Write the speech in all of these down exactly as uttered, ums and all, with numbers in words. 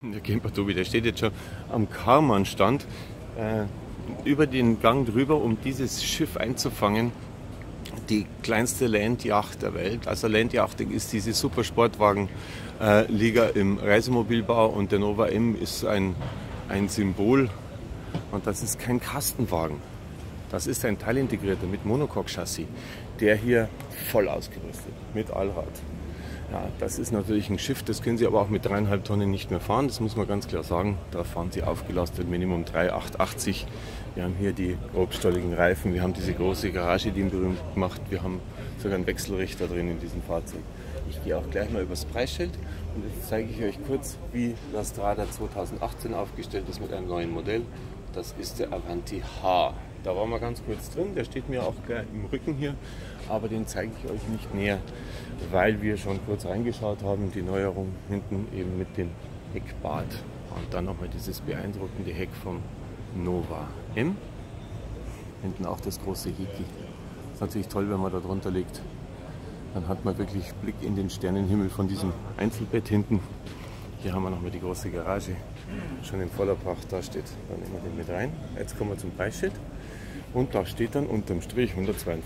Der Camper Tobi, der steht jetzt schon am Karmann-Stand äh, über den Gang drüber, um dieses Schiff einzufangen. Die kleinste Landjacht der Welt. Also Landjachting ist diese Supersportwagen-Liga äh, im Reisemobilbau und der Nova M ist ein, ein Symbol. Und das ist kein Kastenwagen. Das ist ein teilintegrierter mit Monocoque-Chassis, der hier voll ausgerüstet mit Allrad. Ja, das ist natürlich ein Schiff, das können Sie aber auch mit dreieinhalb Tonnen nicht mehr fahren, das muss man ganz klar sagen. Da fahren Sie aufgelastet Minimum drei Komma achthundertachtzig. Wir haben hier die grobstolligen Reifen, wir haben diese große Garage, die ihn berühmt macht. Wir haben sogar einen Wechselrichter drin in diesem Fahrzeug. Ich gehe auch gleich mal übers Preisschild und jetzt zeige ich euch kurz, wie das Strada zweitausendachtzehn aufgestellt ist mit einem neuen Modell. Das ist der Avanti H. Da waren wir ganz kurz drin, der steht mir auch gleich im Rücken hier, aber den zeige ich euch nicht näher, weil wir schon kurz reingeschaut haben, die Neuerung hinten eben mit dem Heckbad und dann nochmal dieses beeindruckende Heck vom Nova M. Hinten auch das große Heki. Ist natürlich toll, wenn man da drunter liegt. Dann hat man wirklich Blick in den Sternenhimmel von diesem Einzelbett hinten. Hier haben wir nochmal die große Garage, schon in voller Pracht da steht. Dann nehmen wir den mit rein. Jetzt kommen wir zum Preisschild. Und da steht dann unterm Strich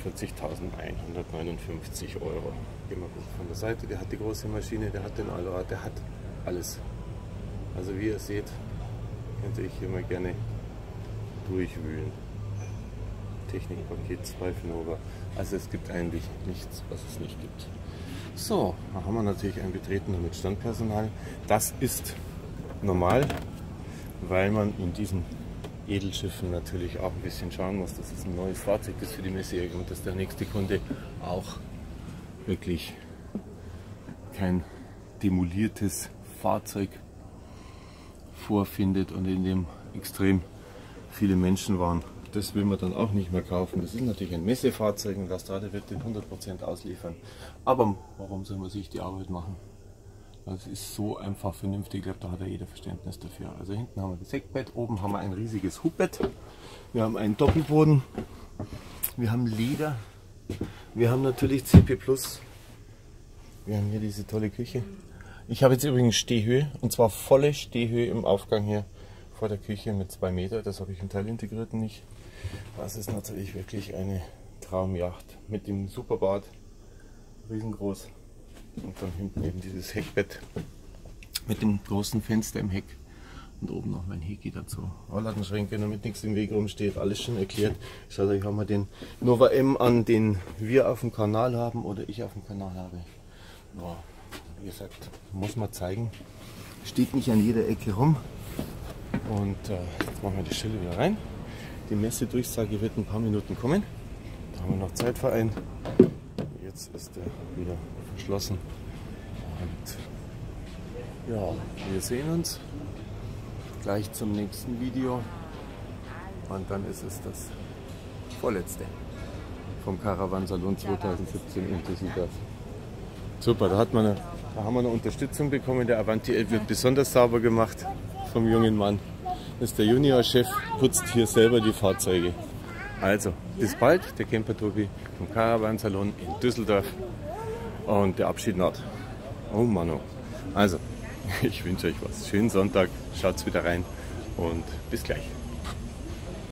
hundertzweiundvierzigtausendeinhundertneunundfünfzig Euro. Gehen wir gut von der Seite, der hat die große Maschine, der hat den Allrad, der hat alles. Also wie ihr seht, könnt ihr euch hier mal gerne durchwühlen. Technikpaket zwei für Nova. Also es gibt eigentlich nichts, was es nicht gibt. So, da haben wir natürlich ein Betretener mit Standpersonal. Das ist normal, weil man in diesen Edelschiffen natürlich auch ein bisschen schauen muss, dass es ein neues Fahrzeug ist für die Messe und dass der nächste Kunde auch wirklich kein demoliertes Fahrzeug vorfindet und in dem extrem viele Menschen waren. Das will man dann auch nicht mehr kaufen. Das ist natürlich ein Messefahrzeug und das Strada wird den hundert Prozent ausliefern. Aber warum soll man sich die Arbeit machen? Das ist so einfach vernünftig, ich glaube, da hat ja jeder Verständnis dafür. Also hinten haben wir das Heckbett, oben haben wir ein riesiges Hubbett, wir haben einen Doppelboden, wir haben Leder, wir haben natürlich C P Plus, wir haben hier diese tolle Küche. Ich habe jetzt übrigens Stehhöhe, und zwar volle Stehhöhe im Aufgang hier vor der Küche mit zwei Meter, das habe ich im Teilintegrierten nicht. Das ist natürlich wirklich eine Traumjacht mit dem Superbad, riesengroß. Und dann hinten eben dieses Heckbett mit dem großen Fenster im Heck und oben noch mein Heki dazu. Rollladenschränke, damit nichts im Weg rumsteht, alles schon erklärt. Schaut euch auch mal den Nova M an, den wir auf dem Kanal haben oder ich auf dem Kanal habe. Ja, wie gesagt, muss man zeigen. Steht nicht an jeder Ecke rum. Und äh, jetzt machen wir die Schilder wieder rein. Die Messedurchsage wird in ein paar Minuten kommen. Da haben wir noch Zeitverein. Jetzt ist er wieder verschlossen. Und ja, wir sehen uns gleich zum nächsten Video. Und dann ist es das vorletzte vom Caravan-Salon zweitausendsiebzehn in Düsseldorf. Super, da, hat man eine, da haben wir eine Unterstützung bekommen. Der Avanti L wird besonders sauber gemacht vom jungen Mann. Das ist der Juniorchef, putzt hier selber die Fahrzeuge. Also, bis bald, der Camper Tobi vom Caravan-Salon in Düsseldorf. Und der Abschied naht. Oh Mano. Also, ich wünsche euch was. Schönen Sonntag, schaut wieder rein und bis gleich.